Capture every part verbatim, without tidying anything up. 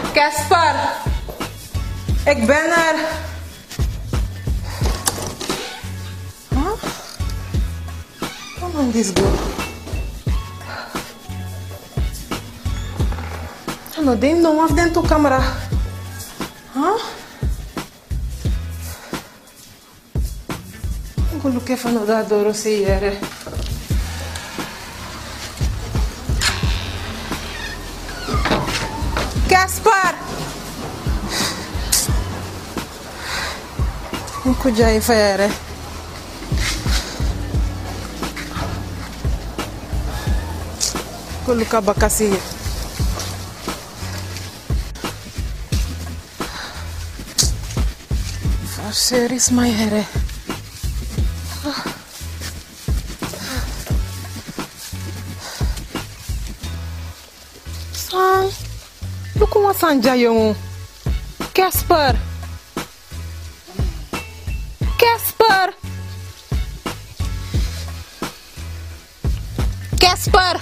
Casper, ik ben er. Huh? Come on, this girl. Ano din no af den to camera. Huh? Quello che fanno da adoro ieri. Casper! Non puoi fare. Quello che va così. Forse rismagliare. Sang, lu kuma sanja yung Casper. Casper. Casper.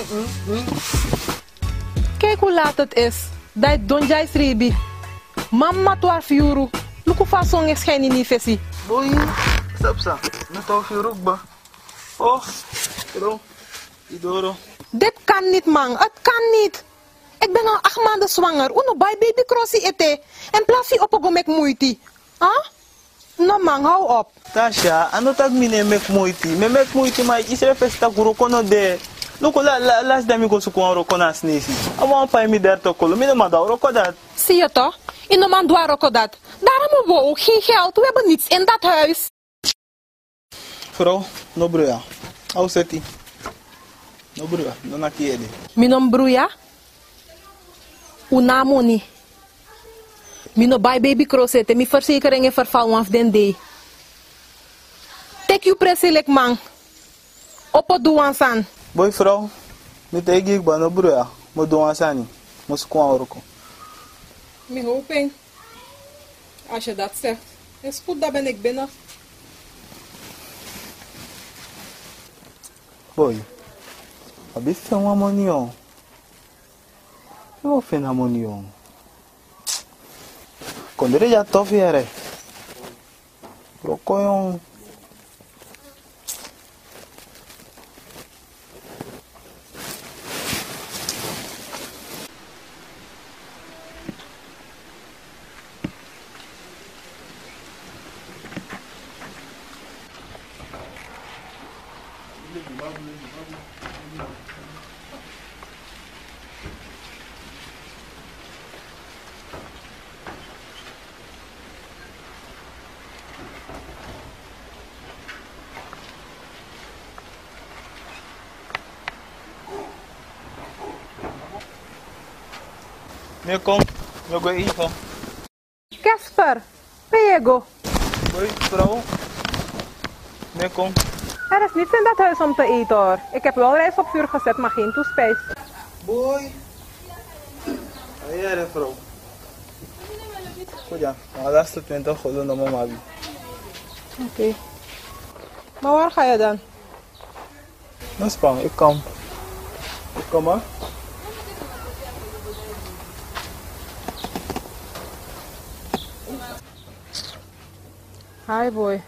Kijk hoe laat het is. Dat don jij sribi. Mama twaalf euro. Lu ku fa song is geen in fesi. Boy, stop sa. Na twaalf euro ba? Oh, bro. Idoro. Dit kan niet, man. Het kan niet. Ik ben al acht maanden zwanger. Uno bij baby crossie ete. En plaatsie op een mek moeite. Huh? No, man, hou op. Tasha, ano tag mine mek moeite. Me mek moeite, maar is er festa kuro kono de. Luko la la las dami ko suko roko na snesi. Awan pa mi der to kolo. Mine ma da roko dat. Zie je toch? In de man doa roko dat. Daarom hebben we ook geen geld. We hebben niets in dat huis. Vrouw, no bruya. Au seti. No bruya, no na kiede. Minom bruya? Una money. Mino buy baby crosset. Mi verzekering is verval af den day. Take you preselek man. Oppo doan san. Boy vrouw, mi te gig ba no bruya. Mo doan sani. Mo suko roko. Mi hoping. Als je dat zegt. Is goed, daar ben ik binnen. Boy, abi fe uma monion. Eu vou fe na monion. Quando ele já tô fiere. Rocoyon. Meu com, meu go hijo. Casper, Diego. Boy, vrouw. Meu com. Er is niets in dat huis om te eten hoor. Ik heb wel rijst op vuur gezet, maar geen toespijs. Boy. Aí era, vrouw. Goed ja, maar laatste twintig golden naar mama. Oké. Okay. Maar waar ga je dan? Nou spang, ik kom. Ik kom maar. Hi boy.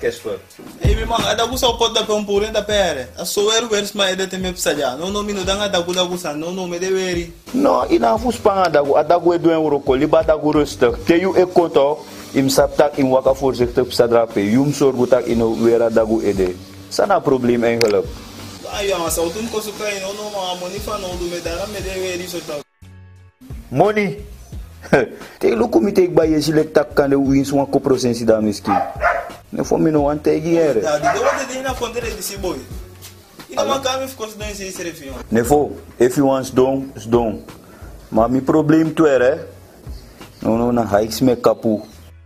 esper. Ei, meu irmão, ada gusa pot da pão purem da pere. A soer wers ma eda teme psaja. No no minu danga da guda gusa, no no me de weri. No, ina fus panga dagu, adagu edu en roko, liba dagu rustig. Te yu e konto, im saptak im waka voorzichtig psadrape. Yum sorgutak ino wera dagu ede. Sana probleem eigenlijk. Ai, mas o tum ko sukai no no ma moni fa no du me dara me de weri so ta. Money. Te lu komite ik baye silek tak kan de wins wan ko prosensi da miski. Ne fo mi no wan te giere. Da di de wat de na fontere di si boy. Ina ma kami fkos dan si serefio. Ne fo, if you wants dong, is dong. Maar mi probleem tu er, no no na hikes me kapu.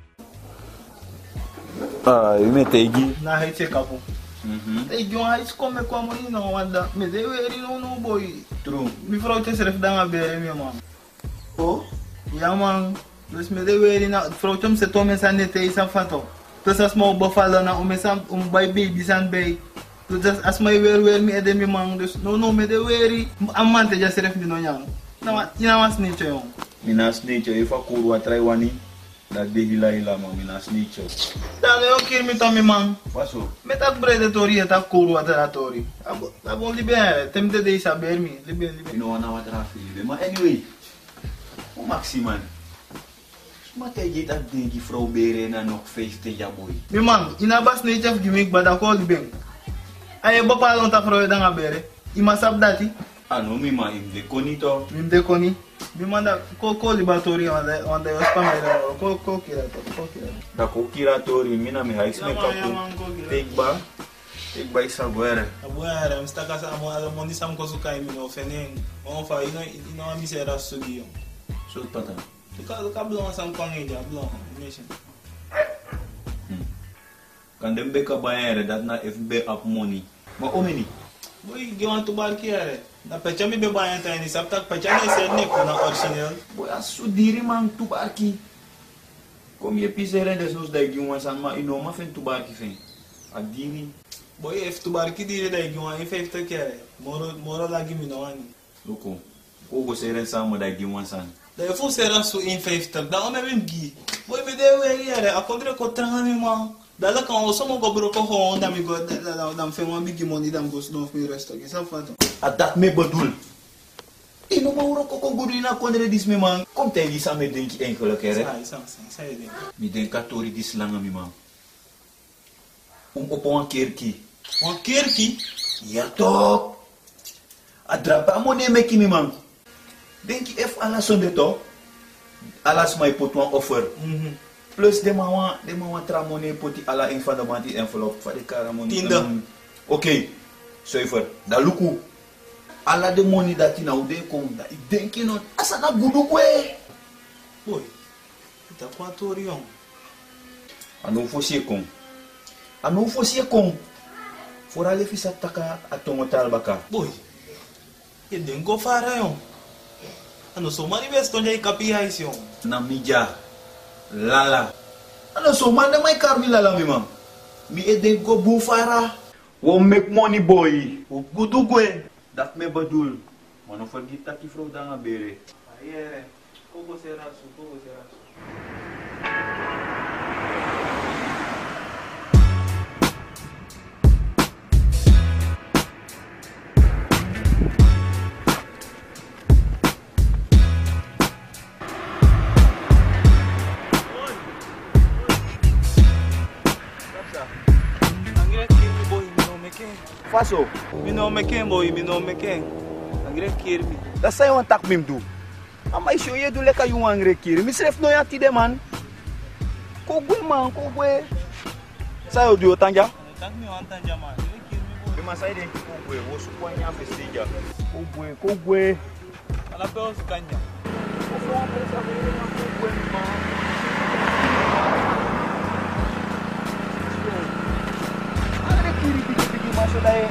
Ah, eu me tegi. Na haite kapu. Mhm. Ei, John Hais come com a mãe não anda. Me deu ele não no boy. True. Me falou que seref dan a bere minha mãe. Oh? Ja man, dus me deu ele na, falou que você toma essa nete e essa fato. Tu essas mal bofala na um mesam um boy baby san bay. Tu just as my wear wear me ede mi mang dus no no me deu ele. Amante já seref de no yang. Não, ina mas ni choyo. Minas nicho, if a kuru atrai wani, da de hila hila ma minas nicho. Dan eu quero me tomar mang. Paso. Me tak predatoria tak kuru ataratori. Abo, abo libere, tem de de saber mi, libere libere. You know na wat rafi, maar anyway. O Maximan. Maar tegen dat denk je vrouw beren na nog vijftig jaar boy. Mi man, inabas ne chef gimmick bada ko libeng. Ay bapa lon ta froe dan abere. Ima sab dati. Ah no mi ma im de konito. Mi de koni. Mi manda ko ko libatori onda onda yo spamera ko ko kira to ko kira. Da ko kira tori mina mi hais me kapu. Take ba. Take ba isa guere. Abuera, mi sta casa amo ala mondi sam ko sukai mi no fenen. On fa ino ino mi sera sugi yo. So pata. Tu ka tu ka blon sam pangeja blon. Mission. Kan dem beka bayere dat na F B up money. Ma omeni. Boy, gwan tu bar kiare. Na pecha mi be bayan tani saptak pecha ne ser ne ko na original. Boy asu diri man tu barki. Kom je pisere des nos dai giwan san ma ino ma fen tu barki fen. A diri. Boy, if tu bar ki dire dai gwan e fefta kiare. Moro moro lagi mi no ani. Loko. Ko go seren san mo dai giwan san. Da eu fosse era su in fefta, da ome bem gi. Boy me deu ele era, a condre ko trami ma. Da la kan o somo go bro ko ho onda mi go da da da fe mo big money dam go sno fi resto ki sa fato. A dat me bedoel. Ino ma uro ko ko guri na kondre dis me man. Kom te di sa me denki enkele kere. Sai, sai, sai, sai de. Mi den katori dis langa mi man. Um opo wan kerki. Wan kerki? Ja toch. A drapa mo ne meki mi man. Denki ef ala sonde to. Alas mai pot wan offer. Mhm. Plus de ma wan de ma wan tra money poti ala in van de manti envelop fa de kara money. Tinda. Oké. Zuiver. Da luku. Ala de money dat ina ude kom da ik denk je no asa na gudu kwe. Boy. Ita quatro yon. Anu fosie kom. Anu fosie kom. Fora le fisa taka atongo talbaka. Boy. E den go fara yon. Ano so mani besto njai kapi hais yon. Na mija. Lala. Ano so man de mai karmi lala mi man. Mi e den go bufara. Wo make money boy. O gudu kwe. Dat me bedoel. Maar no forget dat die vrouw dan bere. Ayere. Kogo serasu, kogo serasu. Faso. Mi no me ken boy, mi no me ken. Angre kirbi. Dat sai wan tak mim do. Ama isho ye do leka yu angre kiri. Mi sref no ya ti de man. Ko gwe man, ko gwe. Sai o do tanja. Tak mi wan tanja man. Kirbi boy. Bima sai de ko gwe, wo su kwa nya festija. Ko gwe, ko gwe. Ala pe os kanja. Ko fo an presa be na ko gwe man. Angre kiri piki piki maso dai.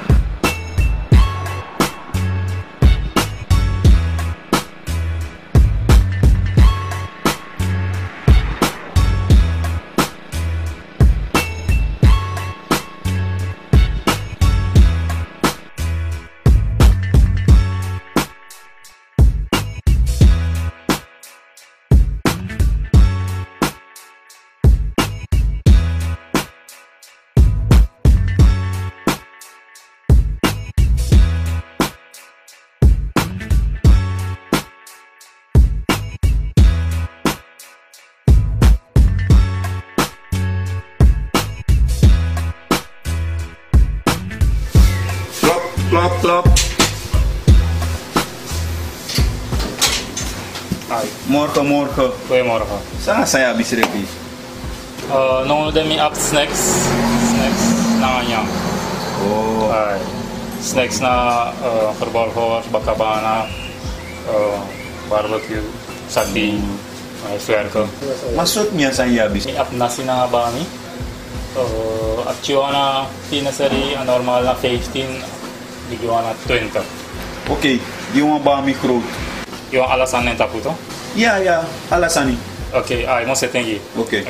Hi. Morgen, morgen. Goedemorgen. Saan saya habis repi? Uh, nung demi up snacks. Snacks na nga. Oh. Hi. Snacks na uh, verbalhors, bakabana, uh, barbecue, sati, uh, swerke. Maksudnya saya habis? Mi up nasi na ba ni? Uh, actual na pinasari, ang normal na fifteen, bigyan na twenty. Oké, die jongen baan mi groot. Yung alasan na tapo to? Ja, ja, alasan ni. Okay, ay mo setting gi. Oké.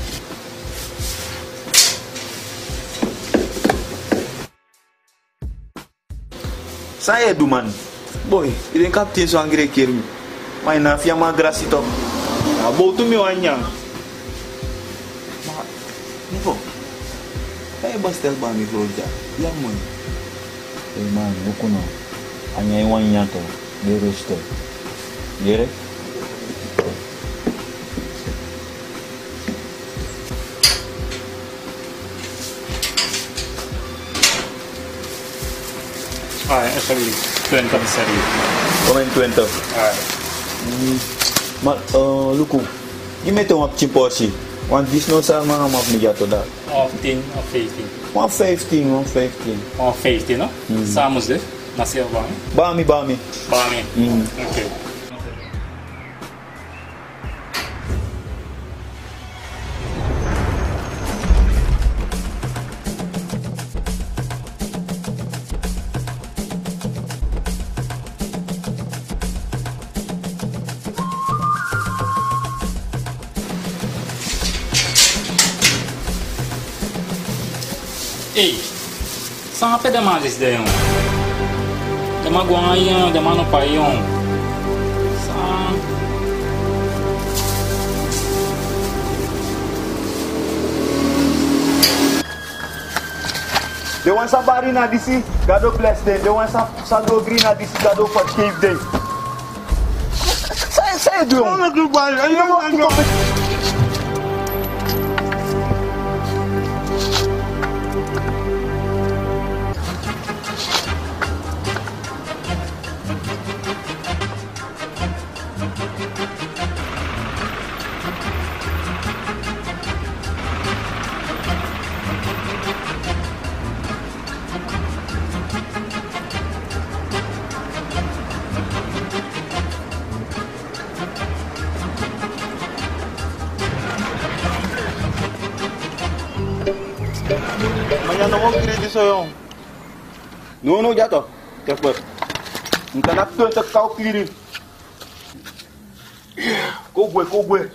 Saya do man. Boy, ele kapten so angre kirmi. Mas na fia ma grasi to. Ah, botu mi wanya. Ma, nipo. Kaya bastel ba mi roja. Yang mo. Eh man, buku no. Hanya yang wanya to, dirus to. Dire? Ay, actually, twenty sari. Komen twenty. Ay. Ma, uh, luku. Gime to map chimporsi. Want this no sa mga map mi jato da. fifteen or fifteen. one fifteen, one fifteen. Oh, fifteen, no? Mm. Samos de? Nasıl bami? Bami, bami. Bami. Mm. Okay. Ei, saan ka pedamalis de yun? Damaguan yan, damano pa yun. Saan? They want somebody na disi, God bless them. They want some sando green na disi, God forgive them. Saya saya dulu. Ano global? Ano mo? Mañana mo kredi so yung. No no jato. Kasper. Nta nak to ta kaw kiri. Ko gwe ko gwe.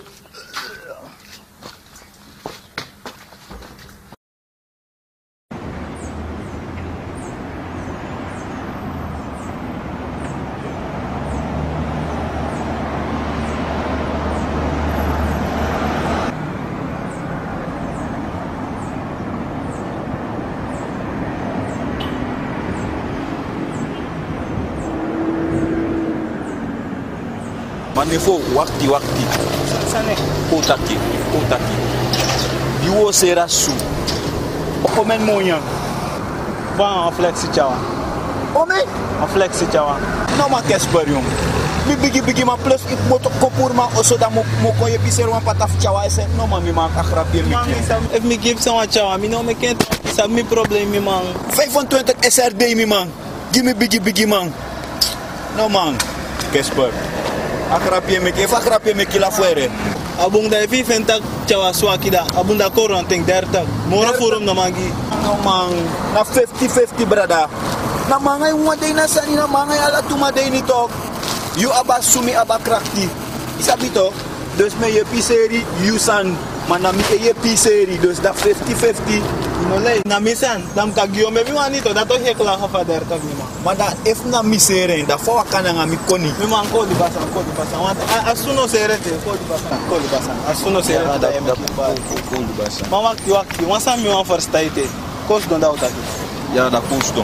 Manifo wakti wakti. Saan eh? Utaki, utaki. Biwo sera su. Okomen mo yan. Ba, flexi chawa. Ome? A flexi chawa. No ma Kasper yung. Mi bigi bigi ma plus ik moto kopur ma oso da mo mo ko yepiser wan pataf chawa ese no ma mi ma akrapie mi. If me give some chawa, me no me can't. Sab mi problem mi man. vijfentwintig S R D mi man. Give me bigi bigi man. No man. Kasper. Akrapie me ke akrapie me kila fuere. Abung da ifi fentak chawa swakida. Abung da koron ting dertak. Mora forum na magi. No man. Na fifty fifty brada. Na mangay umaday na sani na mangay ala tumaday nito. You aba sumi aba krakti. Isabi to. Dus me ye piseri yusan. Manami e ye piseri. Dus da fifty fifty. Nolay, na misan, dam kagyo me mi manito, dato hekla ka fa dertak mi man. Mada if na misere da fawa kana nga mi koni. Mi man ko di basa, ko di basa. Want asuno serete, ko di basa, ko di basa. Asuno serete da em ki ba. Ko di basa. Ma wakti wakti, wan sam mi wan first taite. Kos don da utaki. Ya da custom.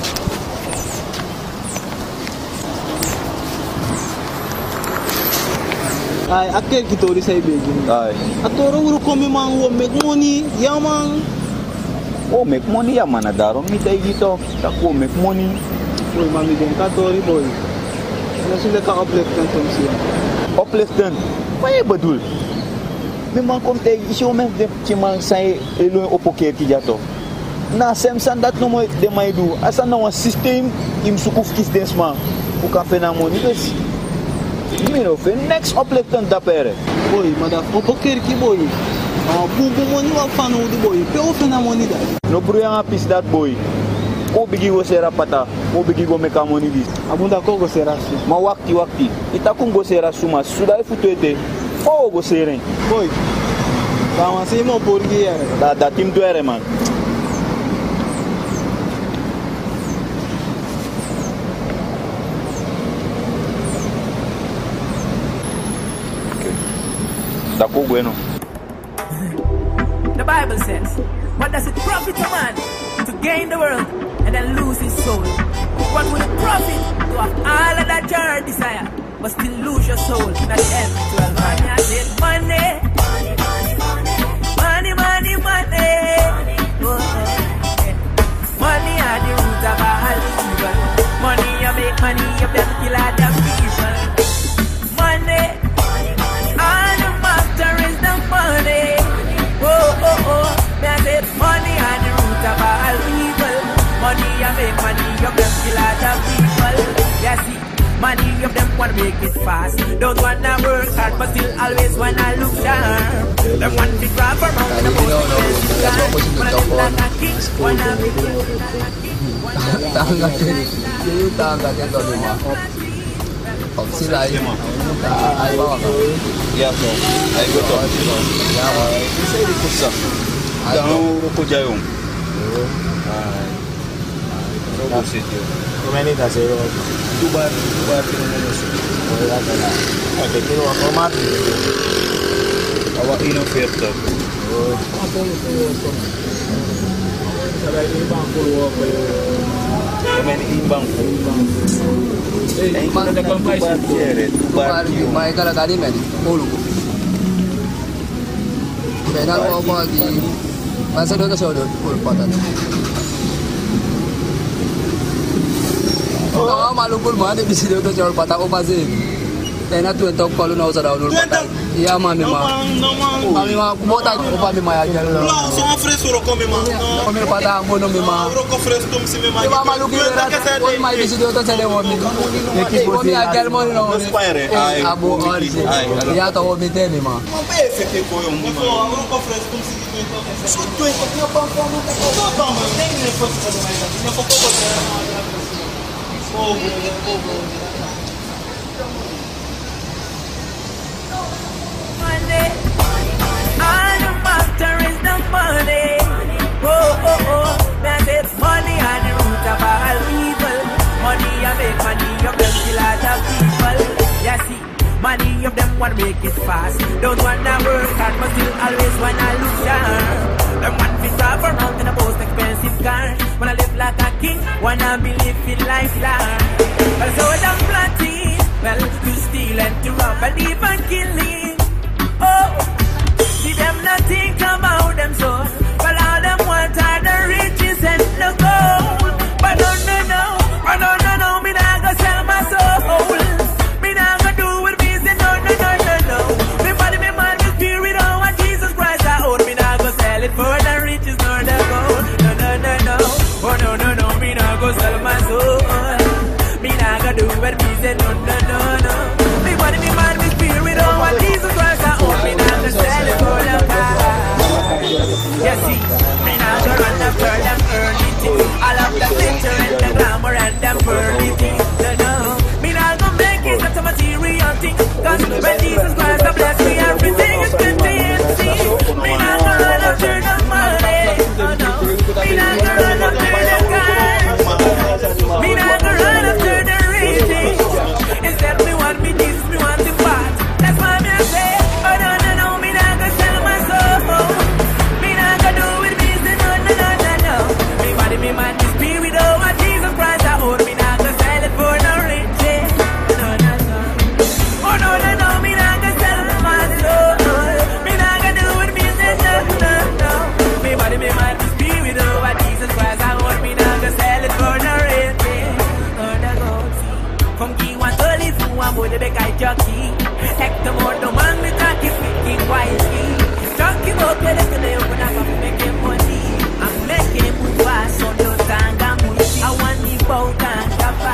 Ay, akel kitori say begin. Ay. Atoro uro ko mi man wo make money, yaman. Oh, make money ya mana daro mi tay dito. Tako make money. Uy, mami den katori boy. Ano sila ka-uplet ng tong siya? uplifting. Wat je bedoelt? Memang kom tegen, is je met de chimang sai elo opoker ki jato. Na semsan dat no mo de mai do. Asa na een systeem im sukuf kis desma. O ka fenamoni dus. Miro fe next uplifting dapere. Boy, maar dat opoker ki boy. Ah, bubu money wa fanu di boy. Pe o fenamoni da. No bruyanga pis dat boy. O bigi go sera pata, o bigi go meka money dis. Abunda ko go sera su. Ma wakti wakti. Ita kun go sera suma, suda ifuto ete. O go seren. Boy. Kama se mo porgi era. Da da tim do era man. Da ko bueno. The Bible says, what does it profit a man to gain the world and then lose his soul? What will it profit to have all of that your desire, but still lose your soul? Not end to a man. I said money, money, money, money, money, money. Oh, yeah. Money are the root of all evil. Money you make money, you them kill all them people. Money, all the master is the money. Oh, oh, oh, I said money are the root of all evil. Money you make money, you them kill all the people. Yeah, see, money of them wanna make it fast. Don't wanna work hard, but still always wanna look sharp. Them want to grab for mountain, the most expensive car. Wanna live like a king, wanna be king, like a king. Tangga din. Yung tangga din to lima. Pag sila ay ay bawa ka. Ya po. Ay go to. Ya po. Isa rin ko sa. Dang ko jayong. Ay. Robo sitio. Kumeni da zero. Dubar, dubar pinamano sa. Wala ka na. Okay, kilo ako mat. Awa ino oferta. Oh. Ako ito. Saray ibang pulo ko. Kumeni ibang pulo. Eh, Mana ada kompai sih. Dubar, mai kala kali men. Pulu. Benar ko ako di. Masa do ka sodo pulu patan. Tahu malu pul mana di sini tu jual patah apa sih? Tena tu entok kalau nak usah dah ulur patah. Iya mami mah. Mami mah kubo tak kubo mami mah aja lah. Não, só uma frescura come mah. Kami patah ambo no mima. Roko fresco me se me Iba malu kira oi mai di sini tu saya mau ni. Kami aja mau no. Abu orji. Iya tahu mi teh mah. Não pensa que foi um. Roko fresco me se me. Só tu é que tinha pão pão. Não toma, nem nem foi fazer mais. Não foi pouco de fogo, fogo. Money, all the master is the money. Oh, oh, oh, that is money and the root of all evil. Money you make money, you them kill a lot of people. Yeah, see, money of them wanna make it fast. Don't wanna work hard, but still always wanna look sharp. Them want to drive around in a most expensive car. Wanna live like a king, wanna be living life long. Well, so them plotting, well, to steal and to rob and even killing. Oh, see them not think about them so. Well, all them want are the riches and the gold. But no, no, no, but no, no, no, me not gonna sell my soul. Me not gonna do with business, no, no, no, no, no. Me body, me mind, me spirit, oh, what Jesus Christ I own. Me not gonna sell it for the riches nor the gold. No, no, no, no, oh, no, no, no, me not gonna sell my soul. Me not gonna do with business, no, no, no, no. Me body, me mind, me spirit, oh, what Jesus Christ I own. Me not gonna sell it for the car. You see, me not gonna run after them early things. All of the glitter and the glamour and them pearly things. No, no, me not gonna make it such a material thing. Cause when Jesus Christ I bless me, everything is good to see. Me not gonna run after the money. No, no, me not gonna run after the cars. Me not gonna run after the ratings. Instead me want me Jesus, me want the fat. That's why me I say, oh no, no, no, me not gonna sell my soul. Me not gonna do with business, no, no, no, no, no. Me body, me mind, me spirit, oh, what Jesus Christ I own. Me not gonna sell it for no riches. No, no, no. Oh no, no, no, me not gonna sell my soul. Me not gonna do with business, no, no, no. Me body, me mind, me spirit, oh, what Jesus Christ I own. Me not gonna sell it for no riches. Oh, no, go see. From key one to live, one more the big guy jockey. protect the more the man we talk is thinking wisely. Talking about the little they open up and making money. I'm making move fast on your tanga musi. I want the boat and kappa.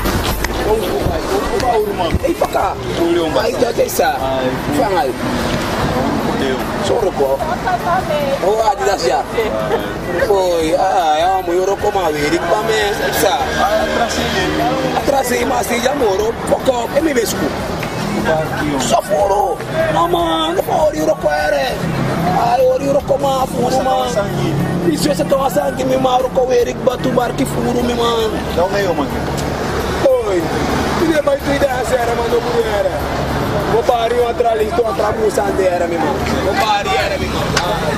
Ei, Paca! Vai, que é isso? Fangal. Soro ko. Oh, Adidas ya. Oi, ah, ya mo yoro ko ma wiri pa me sa. Atrasi ma si ya moro, poko e mi vesku. Soforo. Mama, no ori yoro ko ere. Ai ori yoro ko ma furu ma. Isso se to asangi mi ma ko wiri batu barki furu mi man. Dá um meio, mano. Oi. Ile bai tu ida sera mano mulher. Vou parir uma tralista, uma trabuça andera, meu irmão. Vou parir era, meu irmão.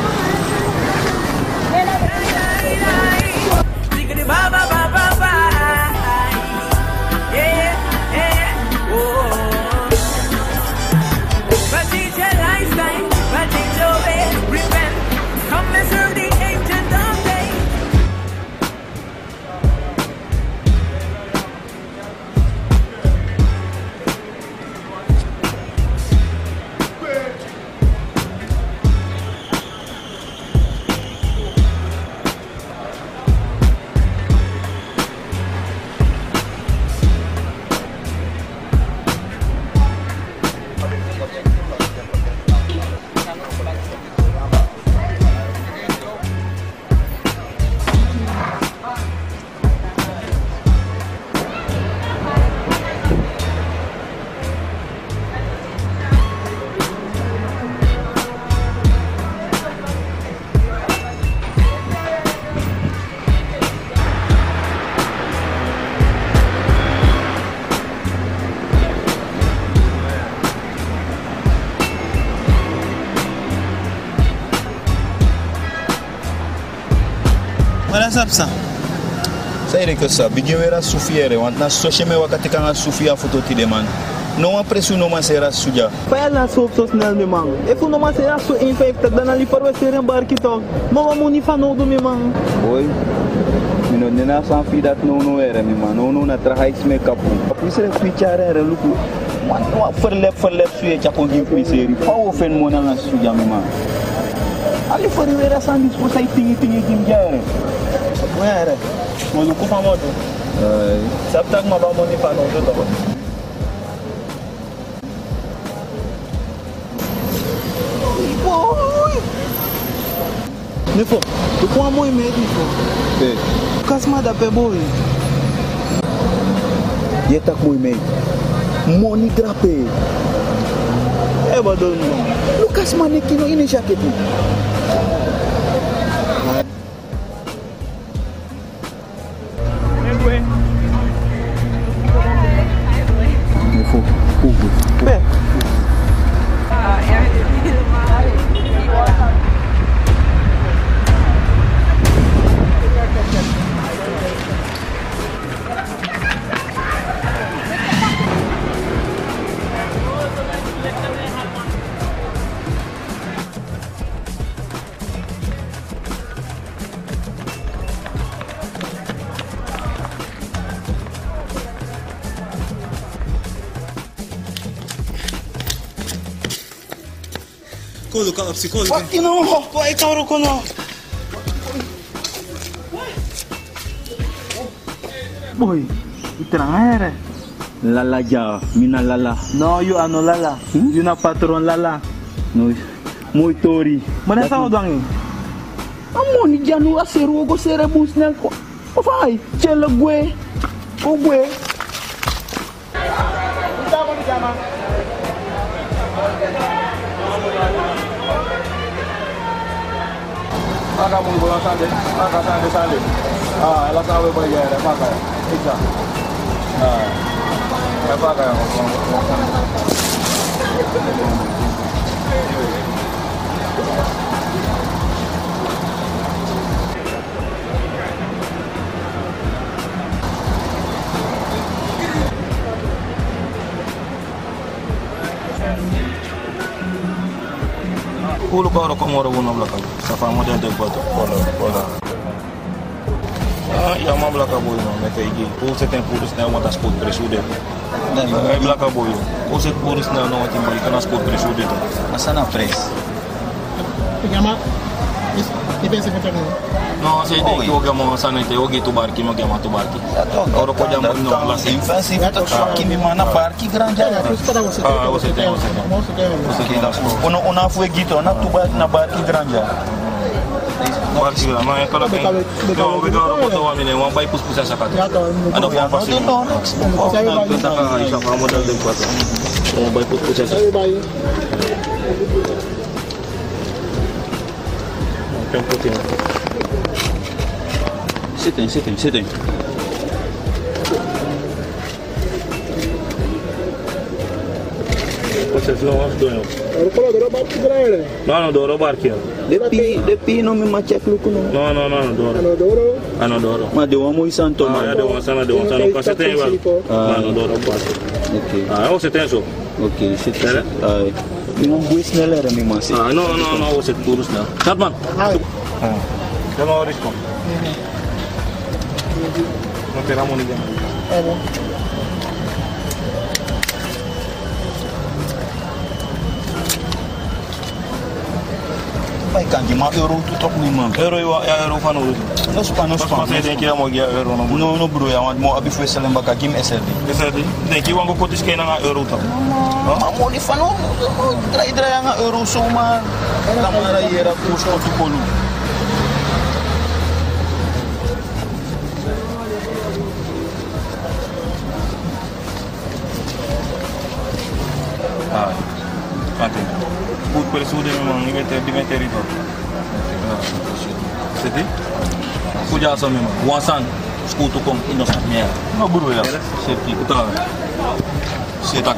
Wala sapsa. Sai que sa bigi era sufiere, want na so cheme wakati kanga sufia foto ti de man. Não há preço não mais será suja. Vai lá só só snel me man. E fu não mais será so infected dan ali para ser embarque to. Mo vamos ni fano do me man. Boy. Mino nena san fidat no no era me man. No no na trahais me kapu. Kapu sere fichare era luku. Man no verlep verlep suye cha kon gi friseri. Pa o fen mo na suja me man. Ali for era san dispo sai tingi tingi tingiare. Where? Mo lu ku famoto. Ai. Sabtag ma ba mo ni fano do to. Nifo, tu com a mãe médico. É. Casma da peboy. E tá com o e-mail. Money grape. É badon. Lucas maneki no ini jaquete. Nifo, Hugo. Be. Kolo ka psikolo. Pati no. Wai ka ro kono. Boy, iterang era. Lala ja, mina lala. No, you are no lala. Hmm? You na patron lala. No, muy tori. Mana sa odang. Amo ni janu aseru go sere bus nel ko. O fai, chela gue. O gue. Tama ni jama. Maka mung bola sande, maka sande sande. Ah, ela sabe bola ya, maka. Ika. Ah. Ya maka. Kulu ka ro komoro wono blaka. Sa fa mo den de boto. Bola, bola. Ah, ia mă blaca boy, mă, me fai gay. O să te purus ne mă ta sport presude. Ai blaca boy. O să purus ne no timp că na sport presude. Asa na pres. Chiama? Che pensi che torni? No, se dei che o chiamo sanete, o che tu barchi, mo chiama tu barchi. Ora podiamo no, la sim. Infatti, aqui me manda barqui grande. Ah, você tem, você tem. Você tem das coisas. Ona ona foi gito, na tu barqui na barqui grande. Barchi, mas é coloca. Eu vou ver o botão a mim, um vai pus pus essa cara. Ano pa pa sim. No, no, no. Não, tá cá, isso é model de quatro. Um vai pus pus essa. Tem um pouquinho. Você tem, você tem, você tem. Vocês não as dois. Ora quello della barca grande. Não, não, Doro barchi. Depi, depi no me macha luku no. Não, não, não, Doro. Ano d'oro? Ah, não, Doro. Ma de amo santo Ah, man. é de uma sana, de uma sana. Quase tem igual. Ah, não, Doro barchi. Okay. Ah, você tem isso? Okay, você tem. Ai. Mi não buis nela era mi masi. Ah, não, não, não, você purus não. Satman. Ai. Ah. Dá uma hora isso. Não teramos ninguém. Eh, no. Vai kanji ma euro tu tok ni man. Euro eu eu euro fanu. No spa no Pas spa. pas tem que amo guia euro não. No no bro ya mo abi foi selem baka kim S L D. Bisa di. Tem que wango kotis kena nga euro ta. Ma mo ni fano drai drai nga euro so ma tamara yera kusko tu polu. Ah. Ate. Put per su de memang ni meter di meter itu. Jadi, kuja asal memang. Wasan, skutu kong inos mer. No bro ya. Safety betul. Setak.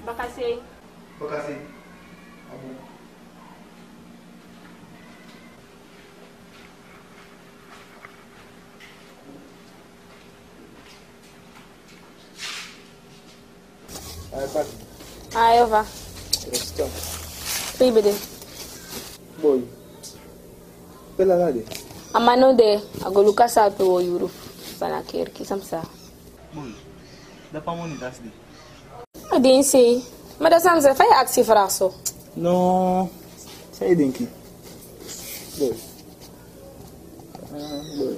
Bakasih. Bakasih. Ayo Pak. Ayo va. Resto. Pribede. Boy. Pela lá de. Amano de agoluka sa pe wo yuru. Sana kerki samsa. Boy. Dá pra montar de. Adin sei. Mas da samsa fai aksi fraso. No. Sai denki. Boy. Ah, boy.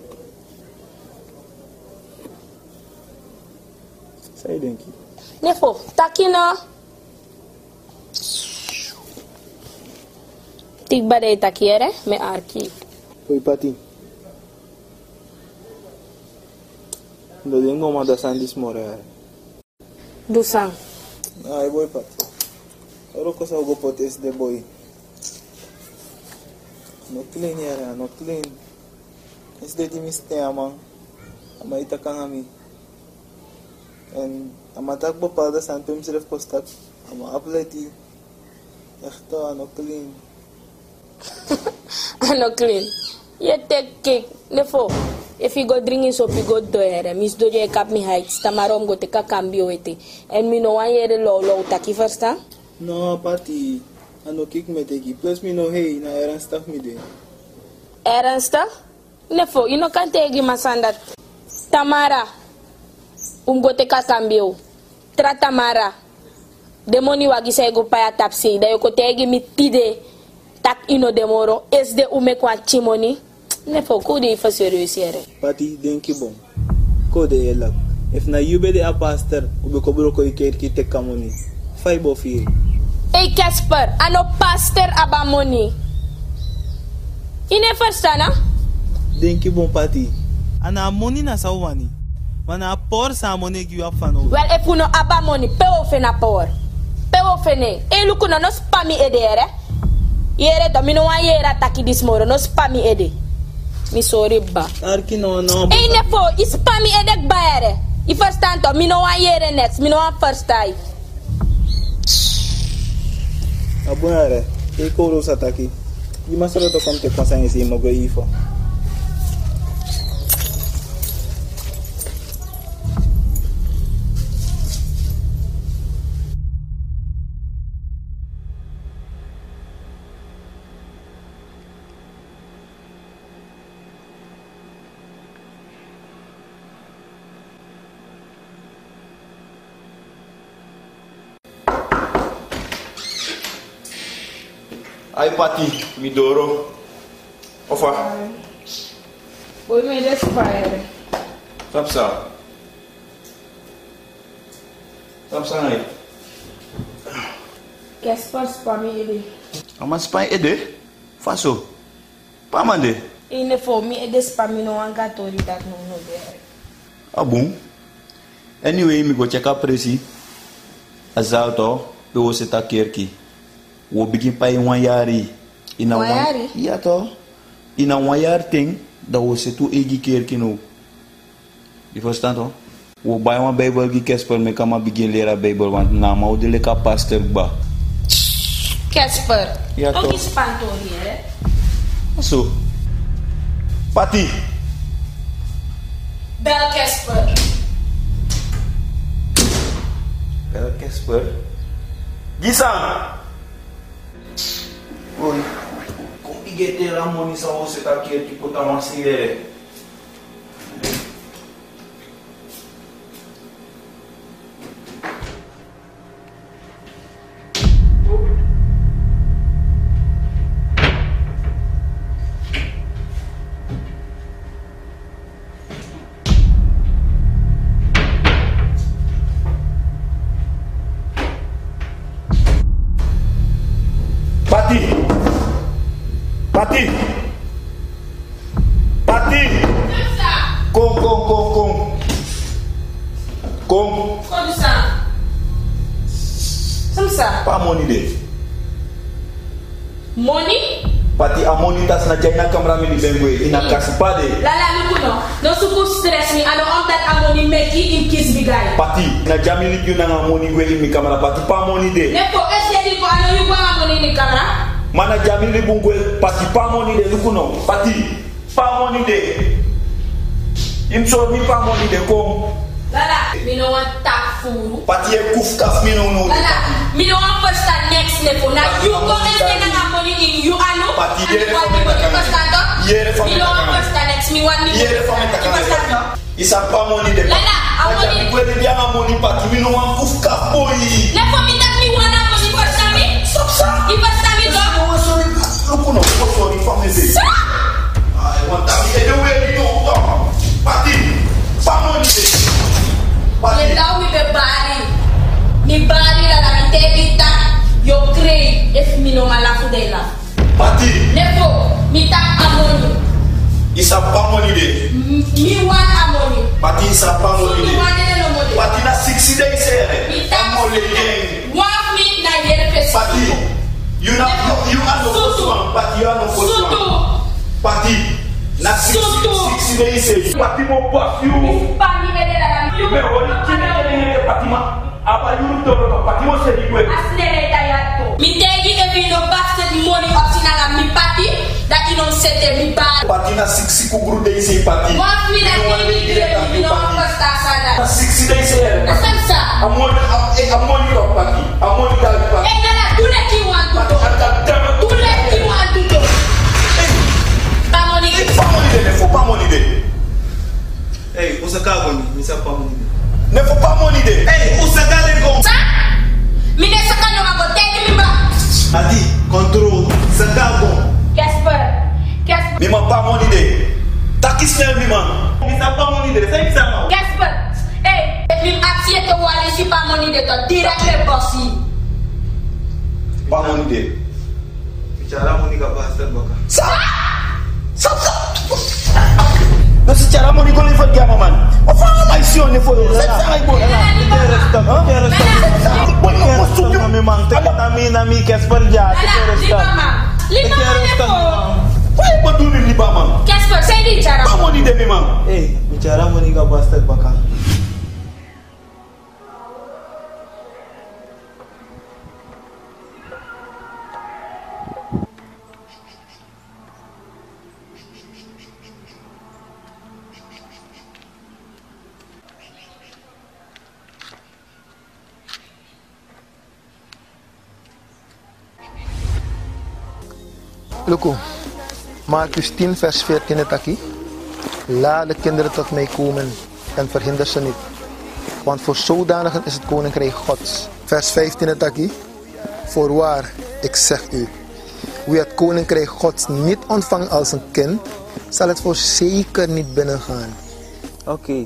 Sai denki. Nefo, takina. Tik badai takiere me arki. Oi Pati. Lo tengo más de Sandis Morales. Dusang. Ay, boy Pati. Oro cosa hago potes de boy. No clean yara, no clean. Es de ti miste amang. Ama itakang ami. En amatak bepaalde standpunt zelf postak. Ama apleti. Echt no clean. Ano clean. Ye take cake. Nefo. If you go drinking soap, you go do here. Mis do je kap mi heights. Tamarom go teka cambio ete. En mi no wan yere low low taki versta? No, Pati. Ano kick me teki. Plus mi no hey na eran stuff mi de. Eran stuff? Nefo, you no kan tegi masandat. Tamara. Um go teka cambio. Tra Tamara. Demoni wagi sa go paya tapsi. Da yo ko tegi mi tide. Tak ino demoro. Es de ume kwa chimoni. Nefo, ko de ifa serious yere. Pati, denki bom. Ko de elak. If na you be de a pastor, ube ko bro ko iker ki tek kamoni. Fai bo fi. Hey Casper, ano pastor abamoni. Ine verstana? Denki bom Pati. Ana money na sa wani. Wana por sa money ki up fano. Well, if uno abamoni, pe ofe na por. Pe ofe ne. E luku na no spami edere. Yere to mino wan yere ataki this moro no spami ede. Mi sorry ba. Arki no no. E nefo, i spami edek baere. I first time to mino wan yere next, mino wan first time. Abunare, e ko ro sataki. Di masoro to kom te konsanyi si mo go ifo. Ai Pati, Midoro. Ofa. Boy me despaire. Sapsa. Sapsa nai. Casper spami ede. Ama spy ede? Faso. Pamande. E nefo, mi ede spami no wan gatori dat no no bere. Ah bom. Anyway, me go check up presi. Azalto, pe wo seta kerki. Wo begin pa in one yari. Ina One yari? Ja to. Ina one yar thing da wo se tu egi kerki no. Je verstaan toch? Wo bij een Bijbel gi Casper me kama begin leren Bijbel want na ma de leka pastor ba. Casper. Ja, Ook toch. is pantori hè. Zo. Pati. Bel Casper. Bel Casper. Gisang. Oi. Kom igete Ramoni sa wo se ta kerki puta masire. Pati. Pati. Pati. Kom, kom, kom, kom. Kom. Kom sa. Samsa. Pa money de. Money? Pati amonitas na jay na kamera mi bengwe ina kasipade. Lala luku no. No suku stress mi ano om that amoni meki in kiss bigay. Pati na jamili yu na amoni gwe in mi kamera pati pa amoni de. Nepo ese di ko ano yu kwa amoni ni kamera? Mana jamili bungwe pati pa amoni de luku no. Pati pa amoni de. Imso mi pa amoni de kom. Lala, mi no want tak furu. Pati e kuf kaf mi no no. Lala, mi no want first and next level. Na you go ese na amoni in you ano. Pati yere fa mi takana. Yere fa mi takana. Mi no want first and next mi want mi. Yere fa mi takana. Isa pa amoni de. Lala, amoni. Aja kwele dia amoni pati mi no want kuf kaf boy. Na for mi tak mi want amoni first and mi. Stop sa. I first and mi do. No sorry. Luku no sorry fa mi de. I want that me the way you go. Pati. Pa amoni de. Ye law mi be bari. Mi bari la la mi tebita. Yo crei if mi no malafu de la. Pati. Nefo, mi tak amoni. Isa pa amoni de. Mi want amoni. Pati isa pa amoni de. Mi want de no mode. Pati na sixty days here. Mi tak amoni de. One mi na yere pesi. Pati. You not you, you are no first one. Pati you are no first one. Pati. Na sixty days here. Pati mo buff you. Pa mi ede la la. Me woni kini kini pati ma. Apa you to to pati mo se digwe. Asnere tayato. Mi tegi e vino basket money optina la mi pati that you don't set mi bad. Pati na sixty kuguru days here pati. One mi na tegi e vino first asada. Na sixty days here. Asamsa. Amon amon yo pati. Amon dal pati. E nala do let you want to do. Do let you want to do. Pamoni. Pamoni de ne faut pas money de. Hey, usa kagoni, misa pa money de. Ne faut pas money de. Hey, usa gale go. Sa? Mi ne sakano ma go tegi mi ba. Adi, control, sa kago. Casper. Casper. Mi ma pas money de. Takis ne mi man. Misa pa money de, sa misa ma. Casper. Hey, mi atie to wale si pa money de to direct le bossi. Pas money de. Bicara money ka pastor baka. Sa. Sa sa. No secara money ko le fot gama man. O fa ma isi on ne fo. Sa sa ay bo. Teresta, teresta. Bueno, posso que me mante vitamina mi Casper ja, teresta. Lima Teresta. Why ba do ni ba man? Casper, say di cara. Pas money de mi man. Eh, bicara money ka pastor baka. Luko, Marcus tien vers veertien het aquí. Laat de kinderen tot mij komen en verhinder ze niet. Want voor zodanigen is het koninkrijk Gods. Vers vijftien het aquí. Voorwaar, ik zeg u. Wie het koninkrijk Gods niet ontvangt als een kind, zal het voorzeker niet binnengaan. Oké. Okay.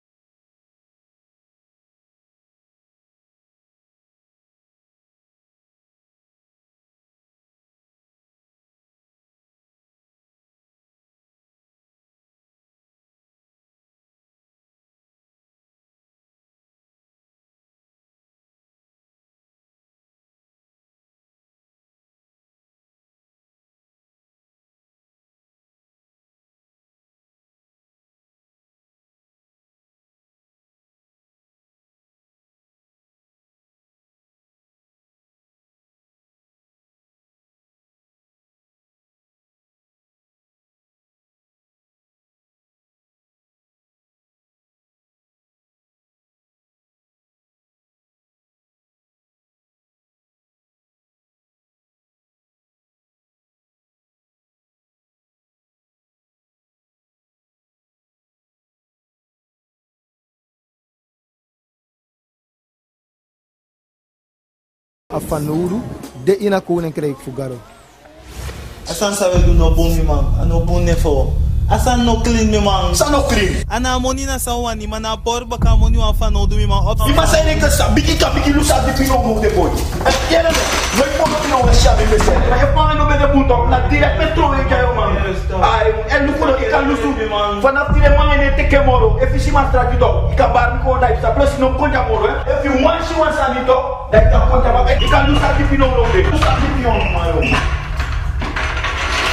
Afanuru, de ina koninkrijk fugaro. Asan sabe do no bom mi man, ano bom ne fo. Asan no clean mi man. Asan no clean. Ana moni na sawani mana por baka moni wa fa no do mi man. Mi ma sai ne ka sa bigi ka bigi lusa de pino mo de boy. E tiene no, no è poco pino wa sha be se. Ma e fa no be de punto, na direct metro e ga yo man. Ai, e lu ko e ka lusu mi man. Fa na tire man ne te ke moro, e fi si ma strati do. I ka bar mi ko dai sa plus no konja moro. E fi one si one sa ni do, dai ka konja ba. I ka lusa de pino mo de. Lusa de pino mo yo.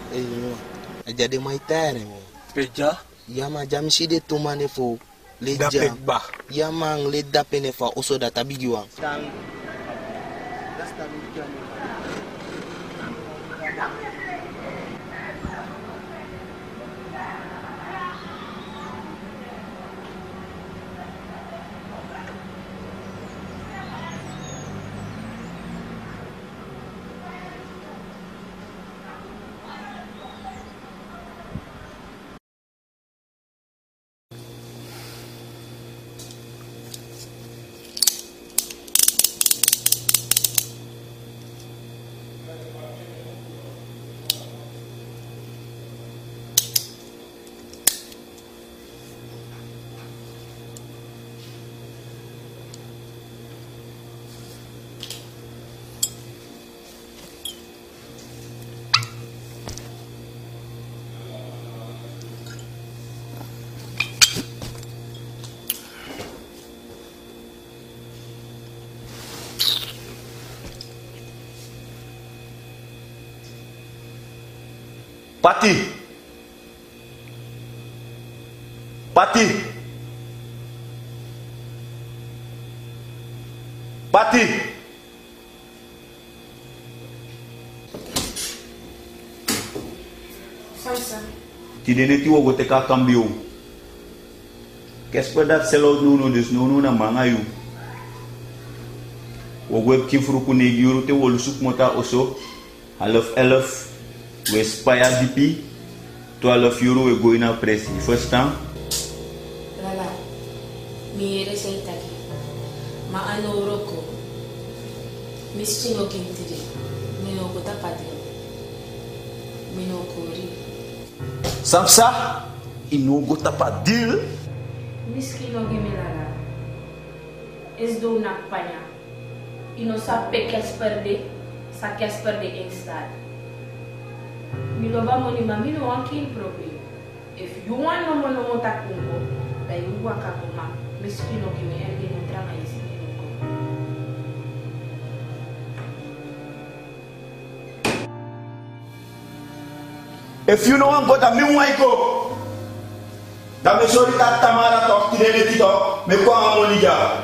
Eh, aja de mai tare mo. Peja? Ya ma jam si de tu mane fo. Le jam. ba. Ya mang le dapene fa oso da tabigiwang. Tang. Pati. Pati. Pati. Samsa. Ti dene ti wogo te ka cambio. Qu'est-ce que dat selo nuno des nuno na mangayu. Wogo ep kifru ku negi yuru te wolu suk mota oso. Half elf. We spaya dipi. twaalf euro we go na presi. First time. Lala. Mi ere sei taki. Ma ano uroko. Mischino kintiri. Mino kota padi. Mino kori. Samsa. Ino go tapadil. Mischino gimilala. Es do nakpanya. Ino sape kes perde. Sa kes perde instant. Milo ba mo ni mami no wankin problem. If you want no mo no mo takungo, da you waka kuma. Miskino kimi endi no trama isi no ko. If you know one go ta mi wai ko. Da me sori ta tamara tok ti dene ti tok me ko amoni ja.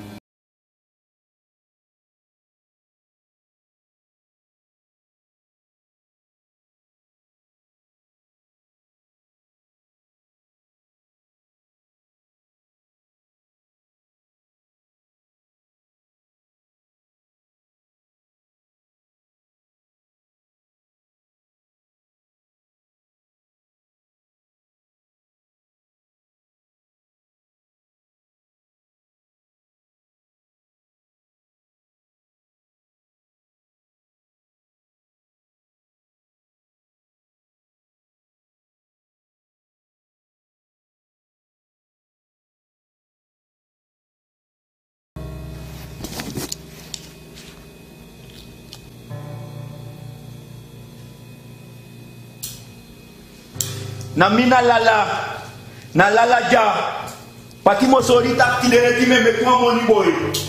Na mina lala. Na lala ja. Pati mo sori tak ti dene ti me me kwa moni boy.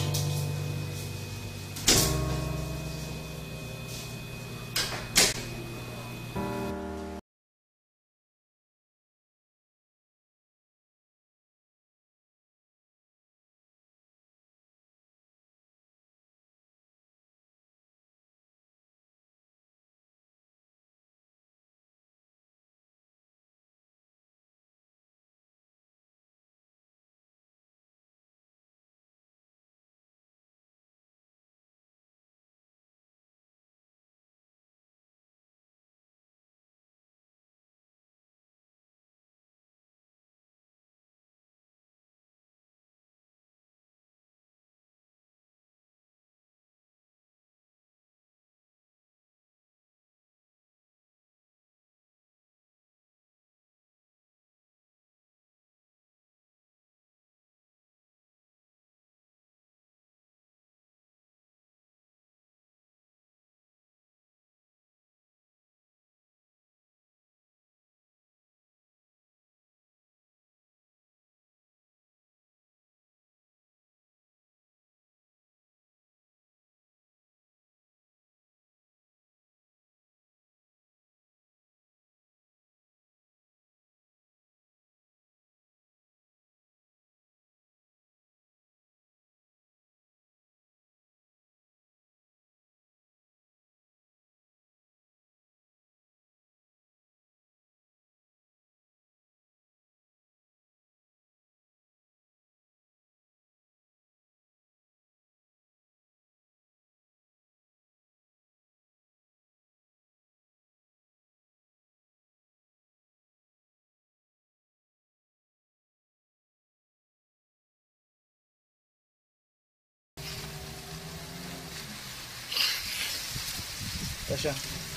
Tasha.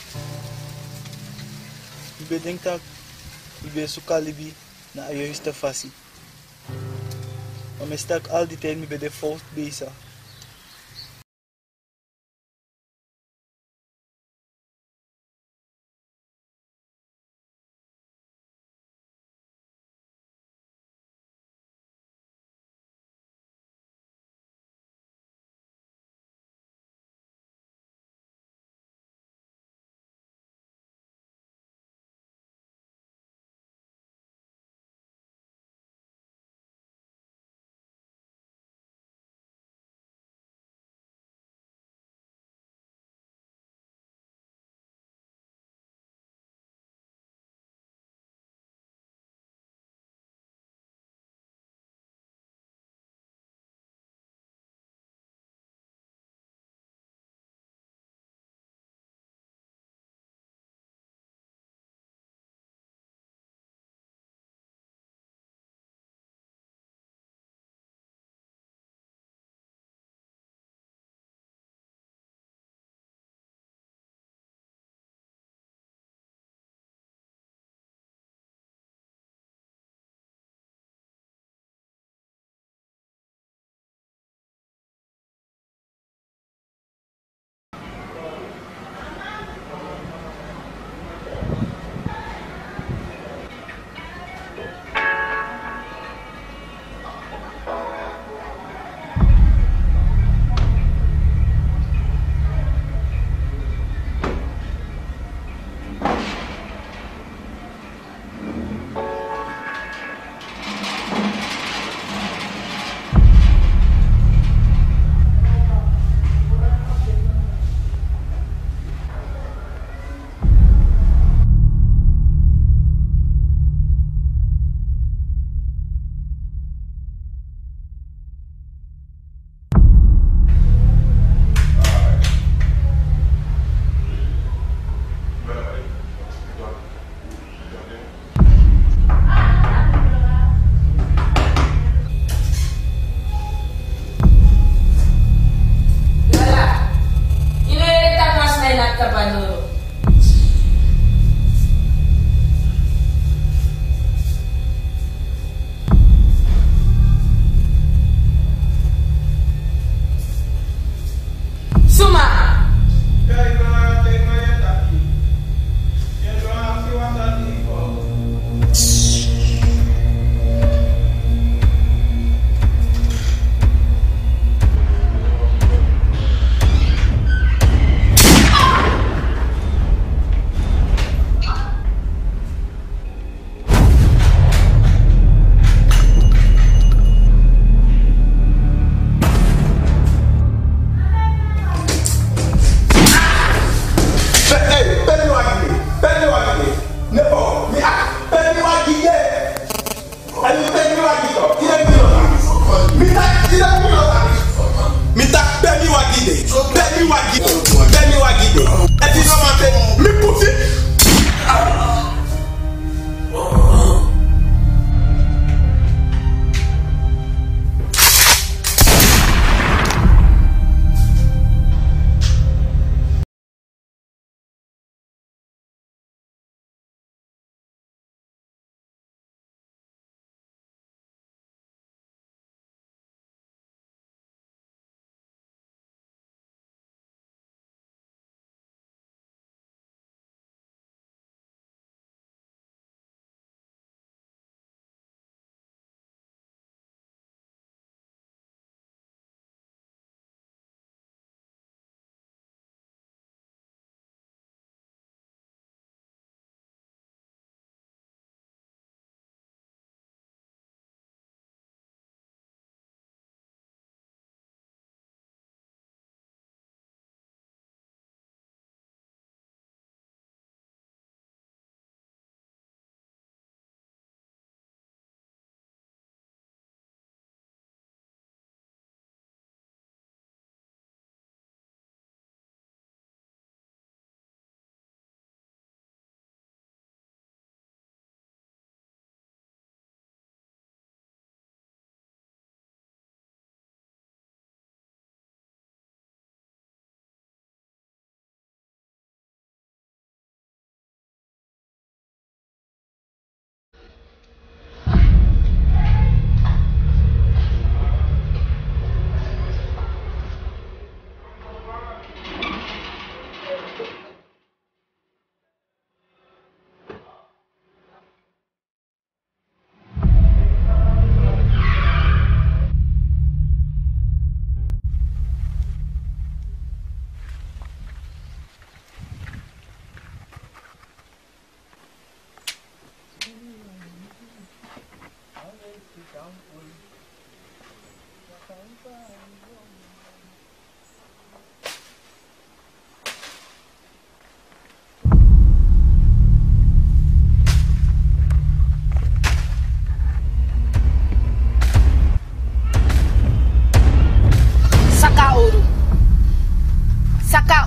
Ik denk dat ik ben zo kalibi na ayo juiste fasi. Maar ik sta al die tijd met de fout bezig.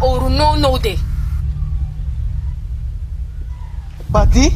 oru no no de. Pati?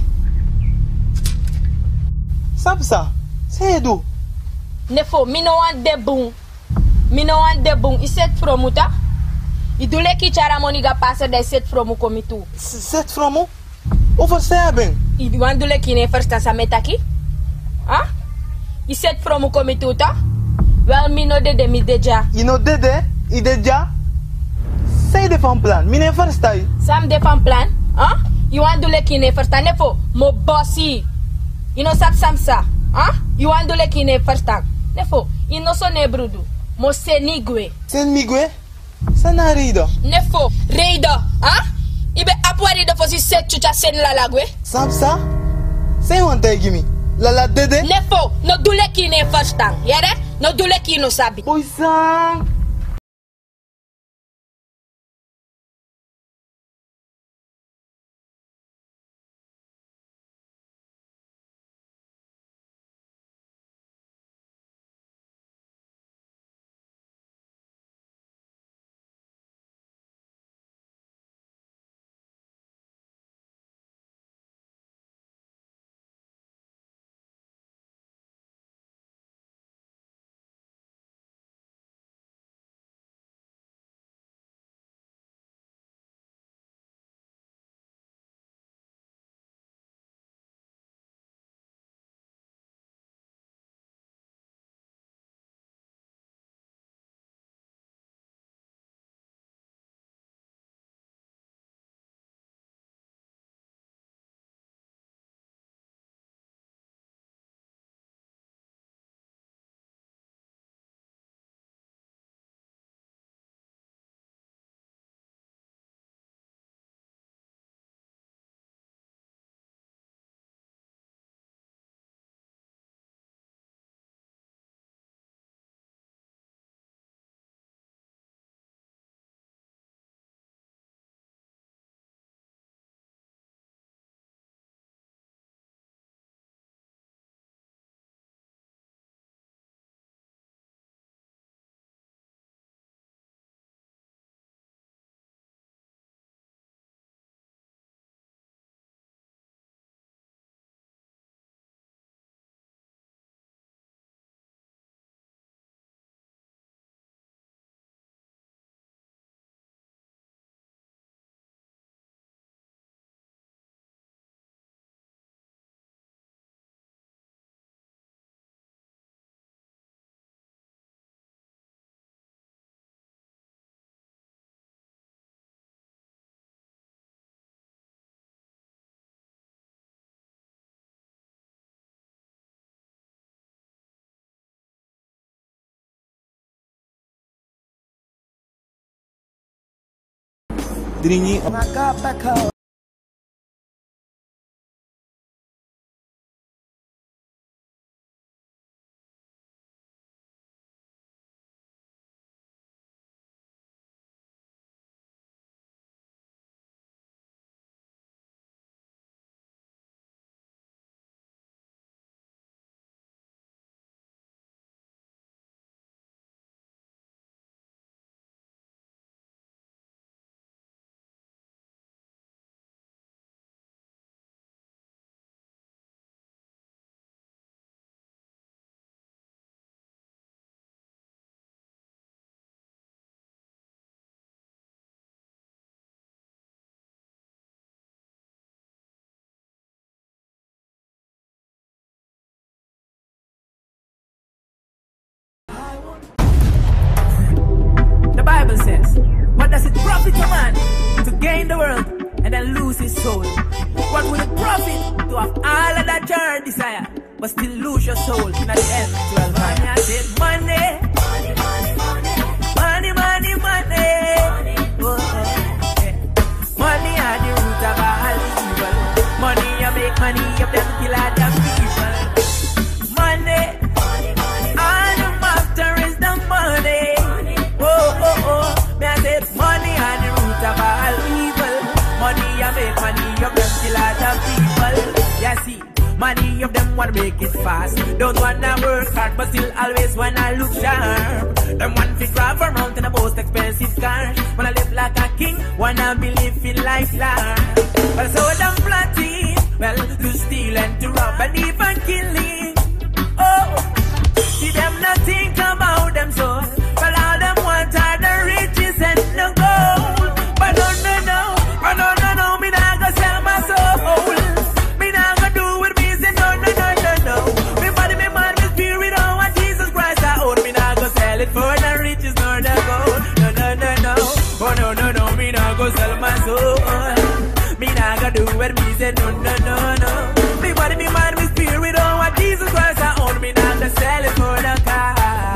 Sapsa, say do. Nefo, mi no want de boom. Mi no want de boom. I set from uta. I do leki chara money ga passe de set from u komi tu. Set from u? Over seven. I want do leki ne first sa metaki? Ah? I set from u komi tu ta? Well, mi no de de mi deja. You know de de? I deja? Say de fan plan. Mi ne first time. Sam de fan plan? Ah? You want do leki ne first time? Nefo, mo bossy. You know sap samsa. Ah? You want do leki ne first time? Nefo, you know so ne brudu. Mo senigwe. Senigwe? Sana rido. Nefo, rido. Ah? Ibe apwa rido for si set chucha sen lalagwe. Samsa? Say one time give me. Lala dede? Nefo, no do leki ne first time. Yere? No do leki no sabi. Boy sang. Dringi. Maka pakau. Bible says, what does it profit a man to gain the world and then lose his soul? What will it profit to have all of that your desire, but still lose your soul in the end? twelve money, I said money, money, money, money, money, money, money. Oh, oh, yeah. Money are the root of all evil. Money you make money, you them kill all them people. Money, money, money, all the master is the money. Oh, oh, oh, me I said money are the root of all evil. Money you make money, you can kill other people. Yeah, see, Many of them wanna make it fast. Don't wanna work hard, but still always wanna look sharp. Them want to drive around in the most expensive cars. Wanna live like a king, wanna be living life large. But so them plotting, well, to steal and to rob and even killing. Oh, see them not think about them soul. But all them want are the riches and the gold. But no, no, no, but no, no, no, me not gonna sell my soul. Me not gonna do with me, say no, no, no, no, no. Me body, me mind, me spirit, oh, what Jesus Christ I own. Me not gonna sell it for the riches nor the gold. No, no, no, no, oh, no, no, no, me not gonna sell my soul. Me not gonna do with me, say no, no, no, no. Me body, me mind, me spirit, oh, what Jesus Christ I own. Me not gonna sell it for the car.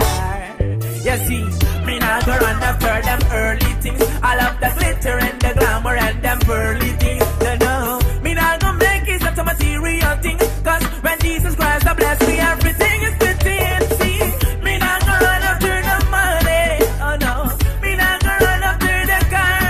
You see, me not gonna run after them early things. All of the glitter and the glamour and them pearly things. No, no, me not gonna make it such a material thing. Cause when Jesus Christ I bless me, everything is within. See, me not gonna run after the money. Oh no, me not gonna run after the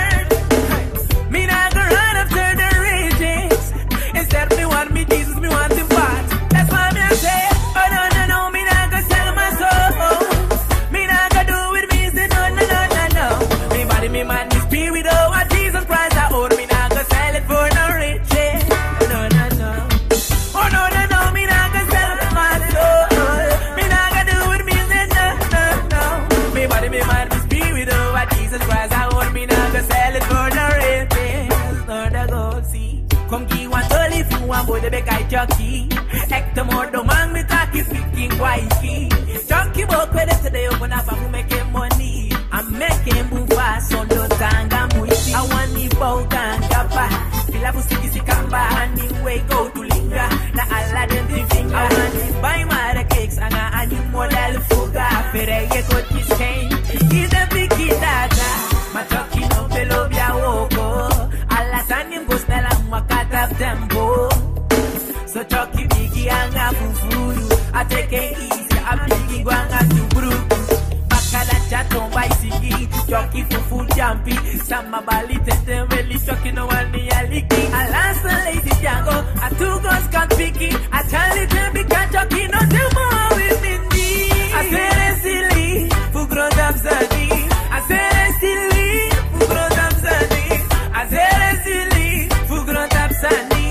car. Me not gonna run after the riches. Instead me want me Jesus, me want him back. That's why me I say, oh no, no, no, me not gonna sell my soul. Me not gonna do with me, say no, no, no, no, no. Me body, me mind, me spirit, oh, what Jesus Christ I own. Me not gonna sell it for no riches. No, no, no. Oh no, no, no, me not gonna sell my soul. Me not gonna do with me, say no, no, no. Me body, me mind, me spirit, oh, what Jesus Christ I own. Me not gonna sell it for no riches. No, the gold, see. Come give one tall if you want boy the big guy jockey. Hector more do man me cocky speaking wifey. Jockey book with it today open up and making money. I'm making move fast on the tanga muisi. I want me bow tanga back. Feel like pussy kissy kamba and the way go to linga. Na alla dem the finger. I want me buy my cakes and I need model fuga. Pere ye go kiss cane. He's a big data. My jockey no below bia woko. Alla sanim go snell and makata tempo. So jockey biggie and a fufuru. I take it easy. I'm biggie guanga to brew. Bakala chaton by sigi. Jockey fufu jumpy. Sama bali tete really jockey no one me a licky. I last a lazy jango. I two guns can't picky. I tell it to be cat jockey no demo with me. I say it's silly. Fu grown up zani. I say it's silly. Fu grown up zani. I say it's silly. Fu grown up zani.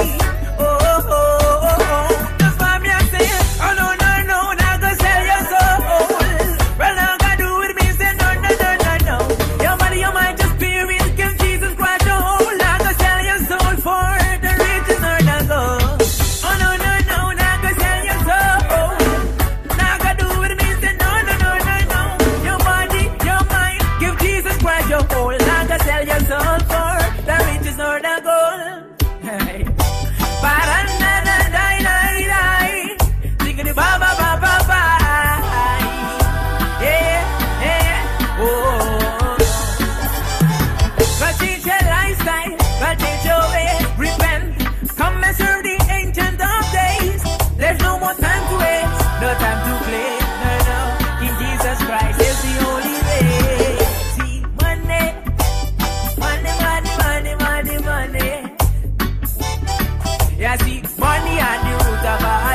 Money and the root of